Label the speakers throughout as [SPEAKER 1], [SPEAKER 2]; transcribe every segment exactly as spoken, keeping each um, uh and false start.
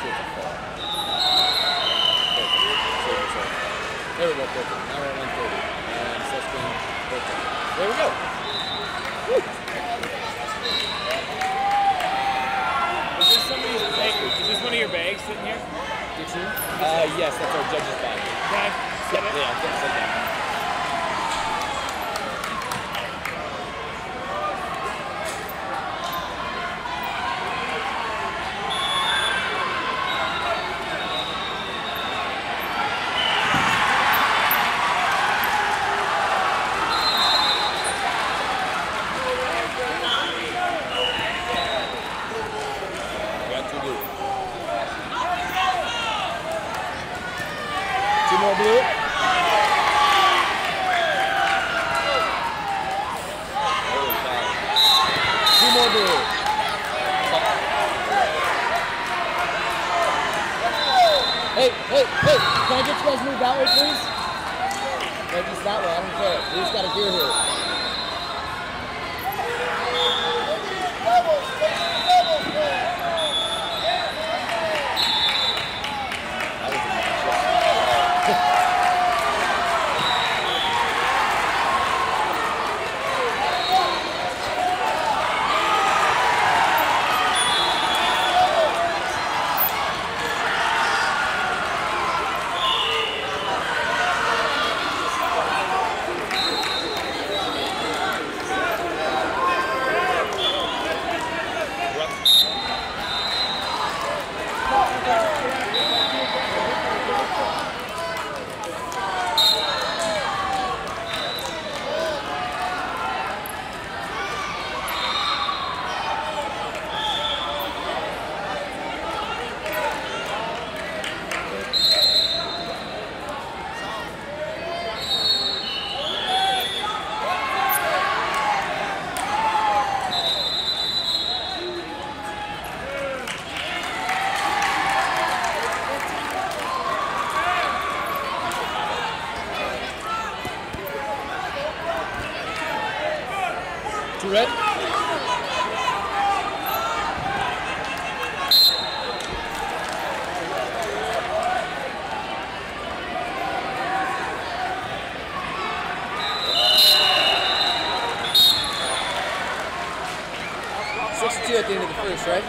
[SPEAKER 1] There we go, perfect. Now we're at one thirty. And set screen, perfect. There we go. Woo.
[SPEAKER 2] Is this somebody's bag? Is this one of your bags sitting here?
[SPEAKER 1] Did you? Uh, yes, that's our judge's bag.
[SPEAKER 2] Can I set
[SPEAKER 1] Yeah,
[SPEAKER 2] it?
[SPEAKER 1] yeah, set, set down. Two more blue. Two more blue. Hey, hey, hey, can I get you guys moved that way, please? No, just that way, I don't care. We just got a gear here. Two red. sixty-two at the end of the first, right?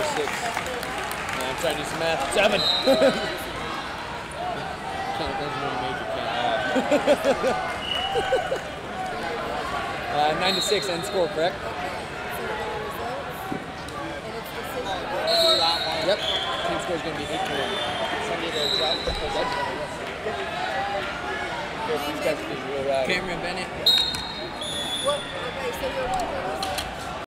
[SPEAKER 1] six. Uh, I'm trying to do some math. Seven. Count those one major count. uh, nine to six end score, correct? Yep. Team score is going to be eight to one. Somebody to drop. These guys are really rad.
[SPEAKER 3] Cameron Bennett.
[SPEAKER 4] What? Okay, so you're one thirty-six?